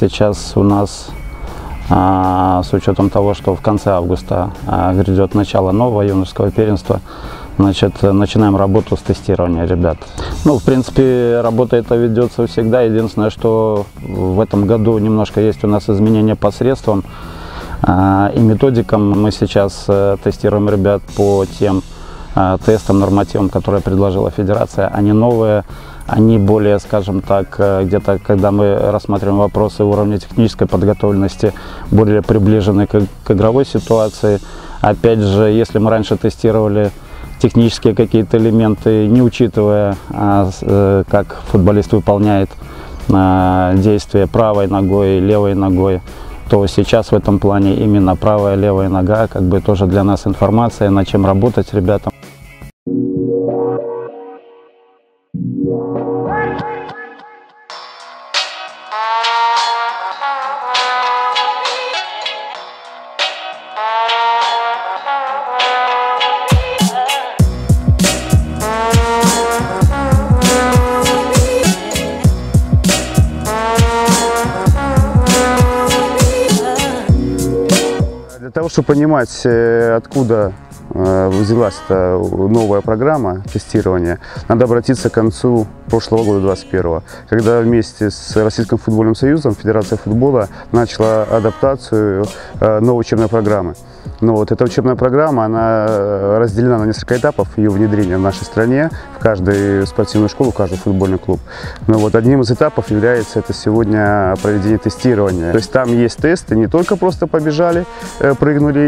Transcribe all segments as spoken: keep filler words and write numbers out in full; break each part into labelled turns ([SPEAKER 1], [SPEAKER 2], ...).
[SPEAKER 1] сейчас у нас, а, с учетом того, что в конце августа а, грядет начало нового юношеского первенства, значит, начинаем работу с тестирования ребят. Ну, в принципе, работа эта ведется всегда. Единственное, что в этом году немножко есть у нас изменения по средствам а, и методикам. Мы сейчас а, тестируем ребят по тем а, тестам, нормативам, которые предложила Федерация. Они новые. Они более, скажем так, где-то, когда мы рассматриваем вопросы уровня технической подготовленности, более приближены к, к игровой ситуации. Опять же, если мы раньше тестировали технические какие-то элементы, не учитывая, а, как футболист выполняет а, действия правой ногой, левой ногой, то сейчас в этом плане именно правая, левая нога, как бы тоже для нас информация, над чем работать ребятам.
[SPEAKER 2] Для того, чтобы понимать, откуда взялась эта новая программа тестирования, надо обратиться к концу прошлого года, двадцать первого, когда вместе с Российским футбольным союзом Федерация футбола начала адаптацию новой учебной программы. Но вот эта учебная программа, она разделена на несколько этапов ее внедрения в нашей стране, в каждую спортивную школу, в каждый футбольный клуб. Но вот одним из этапов является это сегодня проведение тестирования. То есть там есть тесты, не только просто побежали, прыгнули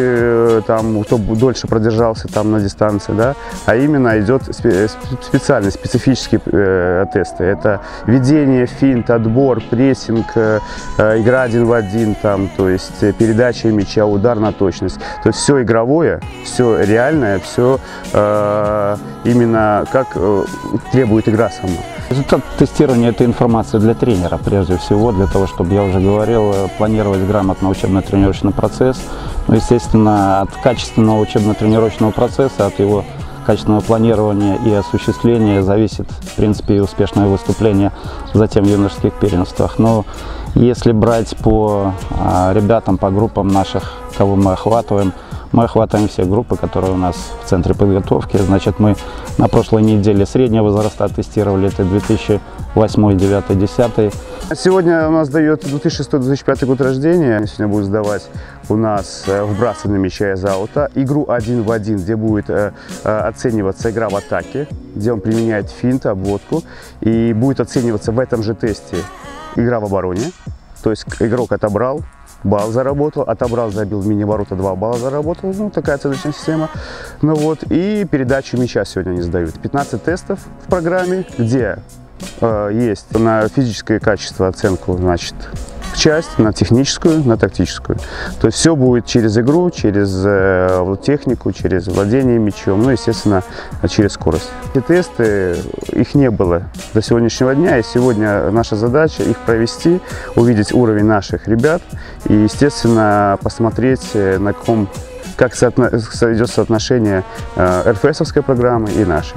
[SPEAKER 2] и там кто дольше продержался там на дистанции, да, а именно идет специальные, специфические э, тесты. Это ведение, финт, отбор, прессинг, э, игра один в один, там, то есть передача мяча, удар на точность. То есть все игровое, все реальное, все э, именно как э, требует игра сама.
[SPEAKER 1] Результат тестирования – это информация для тренера, прежде всего, для того, чтобы, я уже говорил, планировать грамотно учебно-тренировочный процесс. Ну, естественно, от качественного учебно-тренировочного процесса, от его качественного планирования и осуществления зависит, в принципе, и успешное выступление затем в юношеских первенствах. Но если брать по а, ребятам, по группам наших, кого мы охватываем, мы охватываем все группы, которые у нас в центре подготовки. Значит, мы на прошлой неделе среднего возраста тестировали, это две тысячи восьмой, две тысячи девятый, две тысячи десятый.
[SPEAKER 2] Сегодня у нас дает две тысячи шестой — две тысячи пятый год рождения. Сегодня будет сдавать у нас вбрасывание мяча из аута, игру один в один, где будет э, оцениваться игра в атаке, где он применяет финт, обводку, и будет оцениваться в этом же тесте игра в обороне. То есть игрок отобрал, балл заработал, отобрал, забил в мини-ворота, два балла заработал. Ну, такая оценочная система. Ну вот, и передачу мяча сегодня они сдают. пятнадцать тестов в программе, где э, есть на физическое качество оценку, значит, часть, на техническую, на тактическую. То есть все будет через игру, через э, технику, через владение мячом, ну, естественно, через скорость. Эти тесты, их не было до сегодняшнего дня, и сегодня наша задача их провести, увидеть уровень наших ребят и, естественно, посмотреть, на каком, как соотно, идет соотношение э, эр эф эсовской программы и нашей.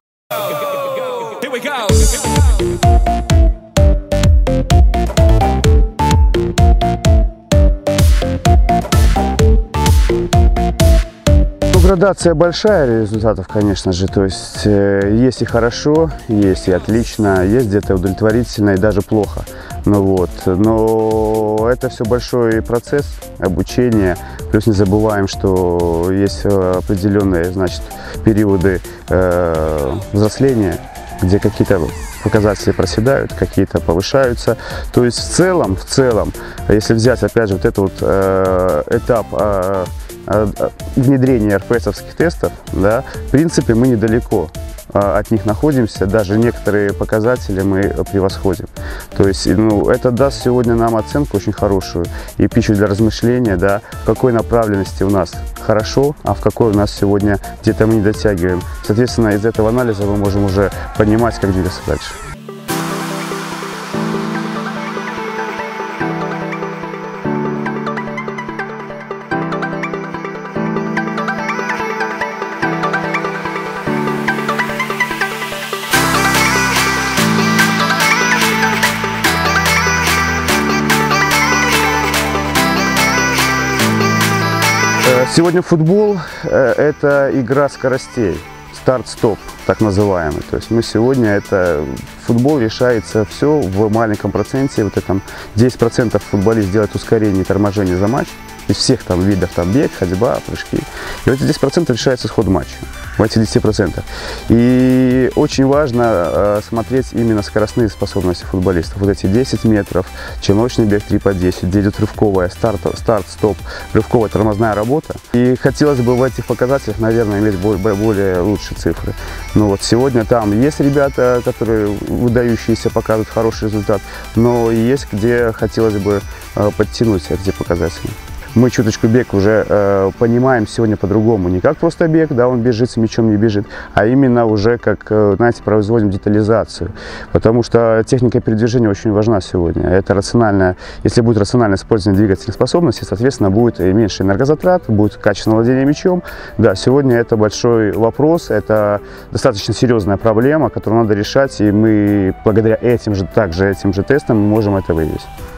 [SPEAKER 2] Градация большая результатов, конечно же, то есть э, есть и хорошо, есть и отлично, есть где-то удовлетворительно и даже плохо. Ну вот, но это все большой процесс обучения, плюс не забываем, что есть определенные, значит, периоды э, взросления, где какие-то показатели проседают, какие-то повышаются. То есть в целом, в целом, если взять опять же вот этот вот э, этап э, внедрения эр эф эсовских тестов, да, в принципе, мы недалеко от них находимся, даже некоторые показатели мы превосходим. То есть, ну, это даст сегодня нам оценку очень хорошую и пищу для размышления, да, в какой направленности у нас хорошо, а в какой у нас сегодня где-то мы не дотягиваем. Соответственно, из этого анализа мы можем уже понимать, как двигаться дальше. Сегодня футбол – это игра скоростей, старт-стоп, так называемый. То есть мы сегодня, это футбол решается все в маленьком проценте, вот этом десять процентов футболист делает ускорение и торможение за матч, из всех там видов, там бег, ходьба, прыжки. И вот эти десять процентов решается исход матча, в эти десять процентов. И очень важно э, смотреть именно скоростные способности футболистов. Вот эти десять метров, челночный бег три по десять, где идет рывковая, старт, старт, стоп, рывковая тормозная работа. И хотелось бы в этих показателях, наверное, иметь более, более лучшие цифры. Но вот сегодня там есть ребята, которые выдающиеся, показывают хороший результат, но есть где хотелось бы э, подтянуть эти показатели. Мы чуточку бег уже э, понимаем сегодня по-другому. Не как просто бег, да, он бежит, с мячом не бежит, а именно уже как, э, знаете, производим детализацию. Потому что техника передвижения очень важна сегодня. Это рациональное, если будет рациональное использование двигательных способностей, соответственно, будет и меньше энергозатрат, будет качественное владение мячом. Да, сегодня это большой вопрос, это достаточно серьезная проблема, которую надо решать, и мы благодаря этим же, также этим же тестам можем это выявить.